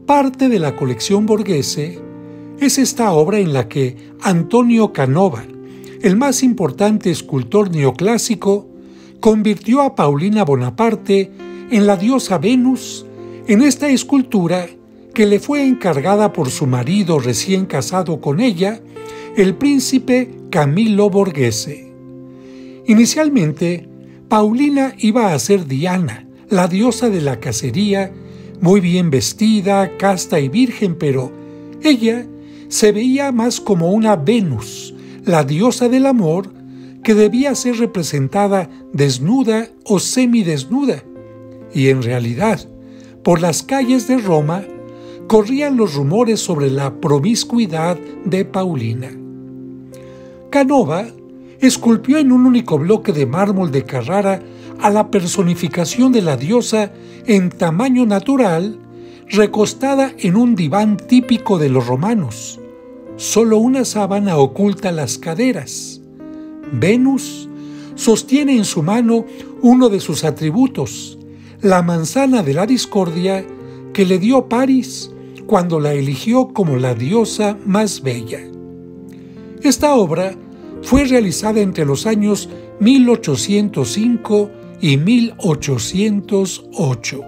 Parte de la colección Borghese es esta obra en la que Antonio Canova, el más importante escultor neoclásico, convirtió a Paulina Bonaparte en la diosa Venus en esta escultura que le fue encargada por su marido recién casado con ella, el príncipe Camillo Borghese. Inicialmente, Paulina iba a ser Diana, la diosa de la cacería, muy bien vestida, casta y virgen, pero ella se veía más como una Venus, la diosa del amor, que debía ser representada desnuda o semidesnuda. Y en realidad, por las calles de Roma, corrían los rumores sobre la promiscuidad de Paulina. Canova esculpió en un único bloque de mármol de Carrara a la personificación de la diosa en tamaño natural, recostada en un diván típico de los romanos. Solo una sábana oculta las caderas. Venus sostiene en su mano uno de sus atributos, la manzana de la discordia que le dio París cuando la eligió como la diosa más bella. Esta obra fue realizada entre los años 1805 y 1808.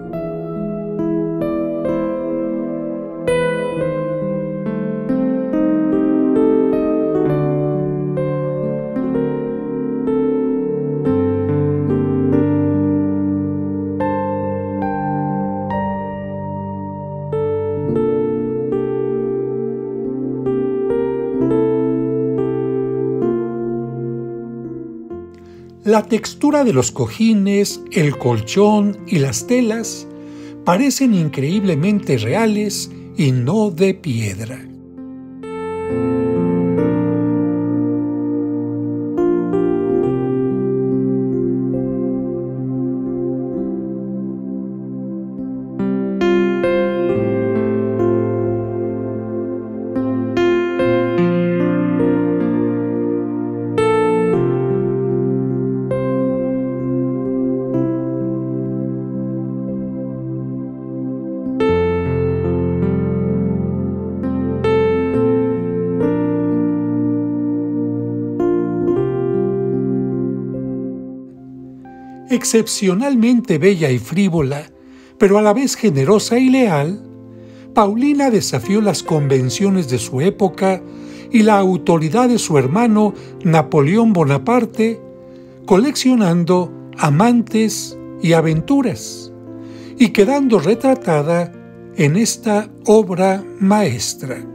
La textura de los cojines, el colchón y las telas parecen increíblemente reales y no de piedra. Excepcionalmente bella y frívola, pero a la vez generosa y leal, Paulina desafió las convenciones de su época y la autoridad de su hermano Napoleón Bonaparte, coleccionando amantes y aventuras, y quedando retratada en esta obra maestra.